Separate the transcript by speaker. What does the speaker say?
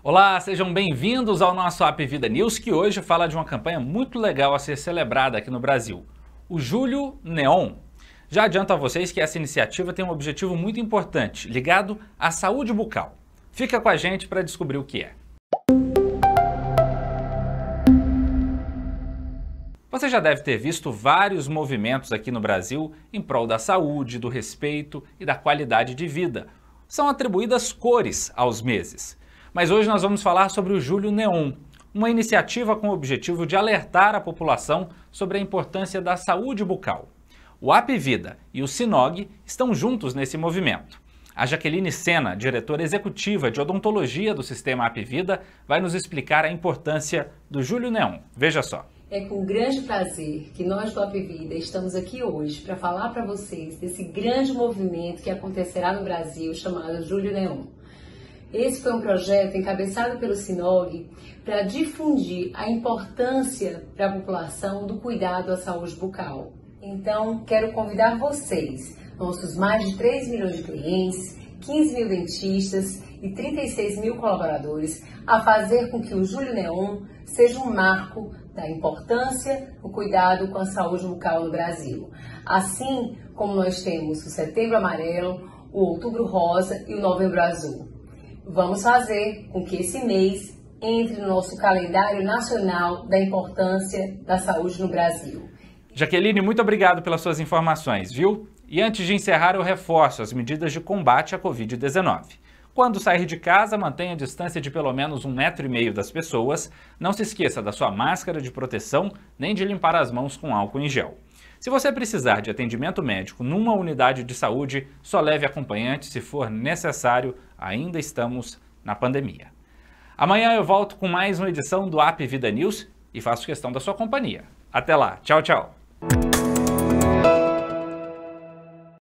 Speaker 1: Olá, sejam bem-vindos ao nosso App Vida News, que hoje fala de uma campanha muito legal a ser celebrada aqui no Brasil, o Julho Neon. Já adianto a vocês que essa iniciativa tem um objetivo muito importante, ligado à saúde bucal. Fica com a gente para descobrir o que é. Você já deve ter visto vários movimentos aqui no Brasil em prol da saúde, do respeito e da qualidade de vida. São atribuídas cores aos meses. Mas hoje nós vamos falar sobre o Julho Neon, uma iniciativa com o objetivo de alertar a população sobre a importância da saúde bucal. O App Vida e o Sinog estão juntos nesse movimento. A Jaqueline Sena, diretora executiva de odontologia do Sistema App Vida, vai nos explicar a importância do Julho Neon. Veja só.
Speaker 2: É com grande prazer que nós do App Vida estamos aqui hoje para falar para vocês desse grande movimento que acontecerá no Brasil chamado Julho Neon. Esse foi um projeto encabeçado pelo Sinog para difundir a importância para a população do cuidado à saúde bucal. Então, quero convidar vocês, nossos mais de 3 milhões de clientes, 15 mil dentistas e 36 mil colaboradores, a fazer com que o Julho Neon seja um marco da importância do cuidado com a saúde bucal no Brasil. Assim como nós temos o Setembro Amarelo, o Outubro Rosa e o Novembro Azul. Vamos fazer com que esse mês entre no nosso calendário nacional da importância da saúde no Brasil.
Speaker 1: Jaqueline, muito obrigado pelas suas informações, viu? E antes de encerrar, eu reforço as medidas de combate à Covid-19. Quando sair de casa, mantenha a distância de pelo menos 1,5 metro das pessoas. Não se esqueça da sua máscara de proteção, nem de limpar as mãos com álcool em gel. Se você precisar de atendimento médico numa unidade de saúde, só leve acompanhante se for necessário, ainda estamos na pandemia. Amanhã eu volto com mais uma edição do App Vida News e faço questão da sua companhia. Até lá, tchau, tchau!